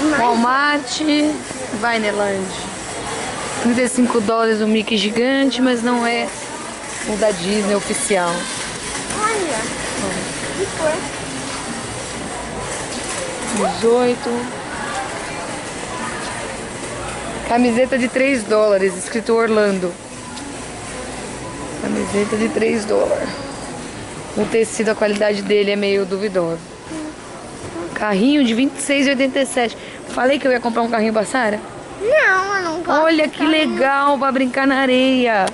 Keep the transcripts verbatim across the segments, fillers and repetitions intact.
Walmart, Vineland. trinta e cinco dólares o Mickey gigante, mas não é o da Disney oficial. Olha. Que cor? dezoito. Camiseta de três dólares, escrito Orlando. Camiseta de três dólares. O tecido, a qualidade dele é meio duvidosa. Carrinho de vinte e seis reais e oitenta e sete centavos. Falei que eu ia comprar um carrinho pra Sara? Não, eu não gosto. Olha que legal pra brincar na areia.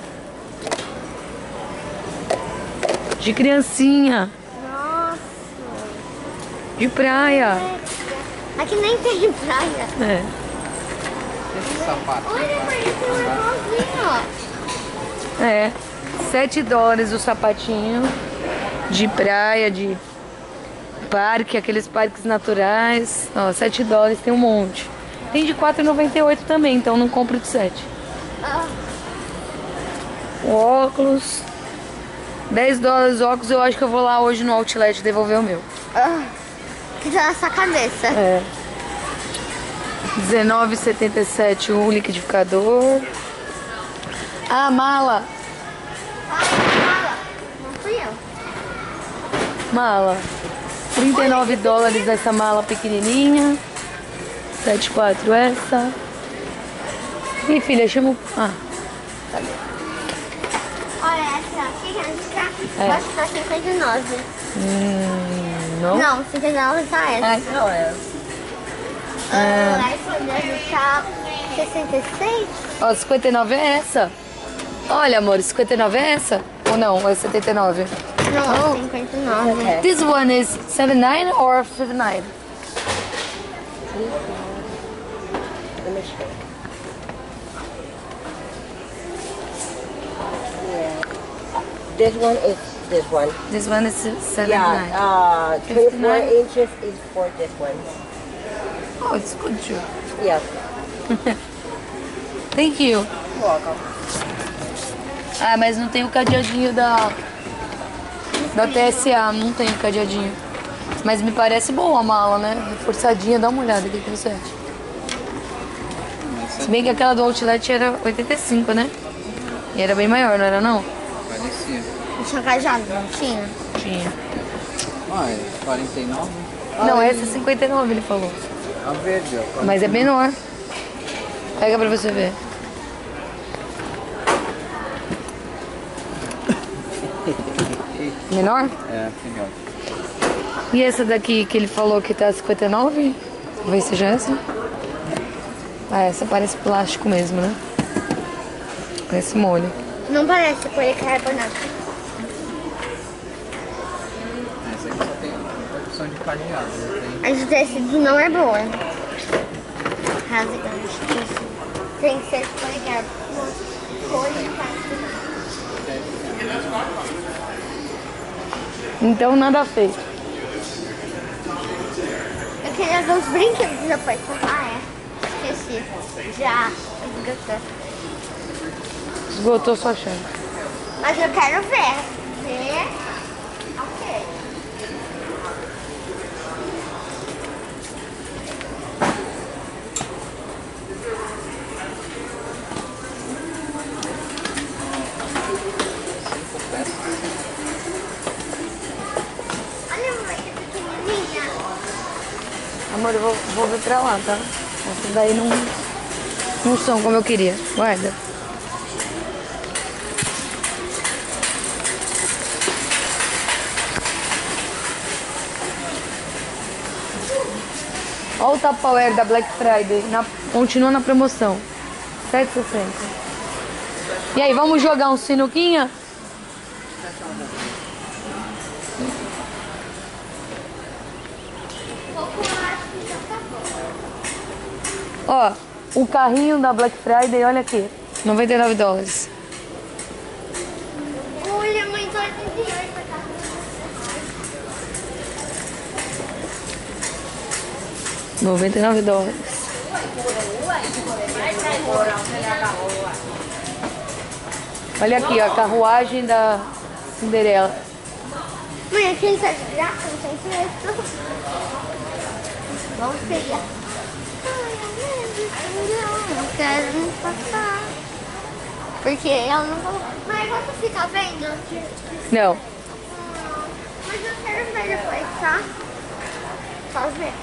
De criancinha. Nossa. De praia. Aqui nem tem praia. É. Esse sapato. Olha, mãe, esse é igualzinho, ó. É. sete dólares o sapatinho. De praia, de parque, aqueles parques naturais. Ó, sete dólares, tem um monte. Tem de quatro e noventa e oito também, então não compro de sete. Ah. O óculos. dez dólares o óculos, eu acho que eu vou lá hoje no Outlet devolver o meu. Ah. Que tá na sua cabeça. É. dezenove reais e setenta e sete centavos o liquidificador. Ah, mala. Fala. Não fui eu. Mala. trinta e nove dólares essa mala pequenininha. setenta e quatro essa. Ih, filha, chama o... Ah, Olha essa aqui, que É. acho que tá cinquenta e nove. hum, não? Não, cinquenta e nove tá essa. É, não é. Ah, essa deve tá sessenta e seis. Ó, cinquenta e nove é essa. Olha, amor, cinquenta e nove é essa? Ou não? É setenta e nove? Não, cinquenta e nove. This one is setenta e nove or cinquenta e nove? This one is this one. This one is seventy-nine. Yeah, uh, twenty-four inches is for this one. Oh, it's good too. Yeah. Thank you. Welcome. Ah, mas não tem o cadeadinho da da T S A, não tem o cadeadinho. Mas me parece boa a mala, né? Reforçadinha, dá uma olhada aqui que você acha. Se bem que aquela do Outlet era oitenta e cinco, né? E era bem maior, não era não? Parecia. Tinha cajado, não tinha? Tinha. Ah, é quarenta e nove. Não, essa é cinquenta e nove, ele falou. A verde, ó. Mas é menor. Pega pra você ver. Menor? É, melhor. E essa daqui que ele falou que tá cinquenta e nove? Talvez seja essa. Ah, essa parece plástico mesmo, né? Parece molho. Não parece policarbonato. Essa aqui só tem opção de cadeado. Não tem... A de tecido não é boa. Rasgante. Tem que ser policarbonato. Policarbonato. Então nada feito. Eu queria ver os brinquedos depois. Ah, é. Esqueci. Já esgotou. Esgotou sua chance. Mas eu quero ver. Ver. Ok. Olha, mãe, que pequenininha. Amor, eu vou, vou ver pra lá, tá? Essas daí não, não são como eu queria. Guarda. Olha o Tupperware da Black Friday. Na, continua na promoção. sete e sessenta. E aí, vamos jogar um sinuquinha? Ó, o carrinho da Black Friday, olha aqui. noventa e nove dólares. Olha, mãe, tô oitenta e oito pra cá. noventa e nove dólares. Olha aqui, ó, a carruagem da Cinderela. Mãe, aquele tá de graça, não tem preço. Vamos pegar. Não, eu quero me passar. Porque eu não vou... Mas você fica vendo? Não. Mas eu quero ver depois, tá? Só ver.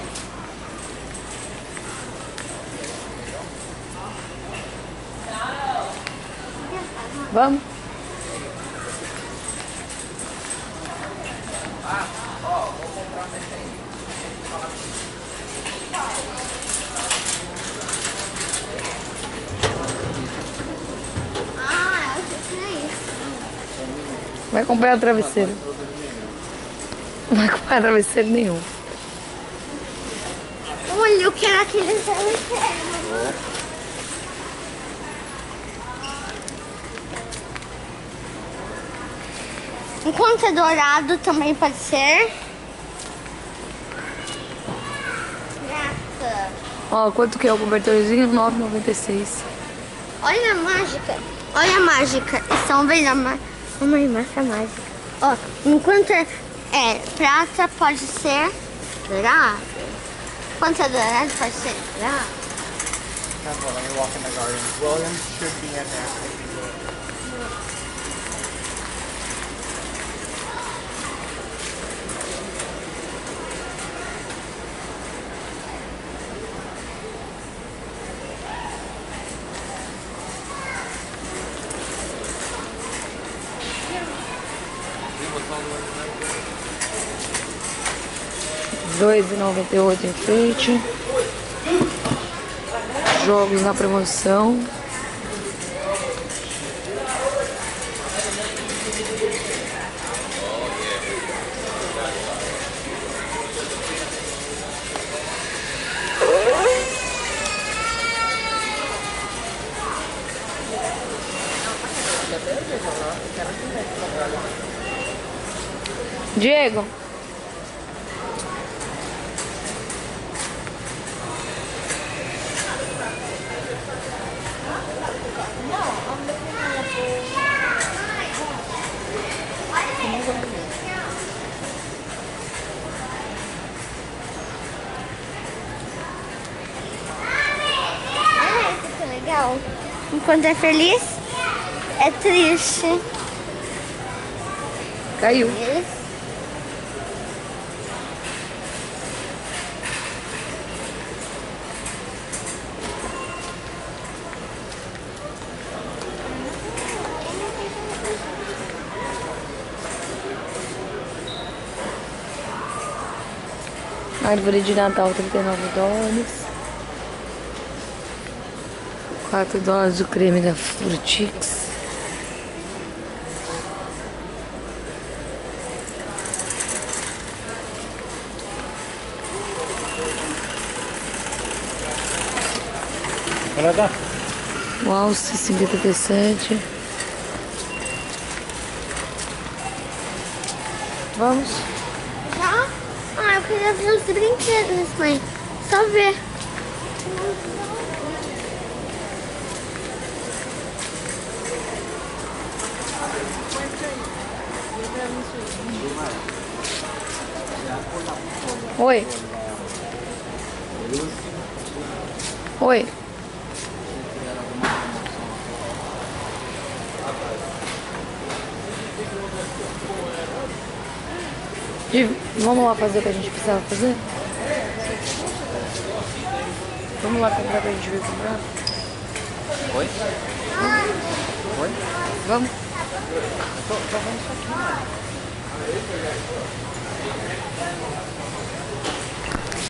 Vamos? Ah, eu sei que é isso. Vai comprar travesseiro. Não vai comprar travesseiro nenhum. Olha, eu quero aquele travesseiro. Enquanto é dourado também pode ser. Graça. Ó, quanto que é o cobertorzinho? nove reais e noventa e seis centavos. Olha a mágica. Olha a mágica. Estão vendo a mágica? Mamãe, mostra a mágica. Ó, enquanto é, é prata, pode ser dourado. Enquanto é dourado, pode ser dourado. Careful, let me walk in the garden. William should be in there. dois reais e noventa e oito centavos enfeite. Jogos na promoção. Diego. Olha esse que legal. Enquanto é feliz, é triste. Caiu. Isso. Árvore de Natal, trinta e nove dólares. quatro dólares o creme da Frutix. Olha, dá. O alce, cinquenta e sete. Vamos? Já? Ah, eu queria ver os brinquedos, mãe. Só ver. Oi. Oi. Gi, vamos lá fazer o que a gente precisava fazer? Vamos lá comprar o que a gente veio comprar? Oi? Oi? Vamos? Tô, tô vendo isso aqui, né?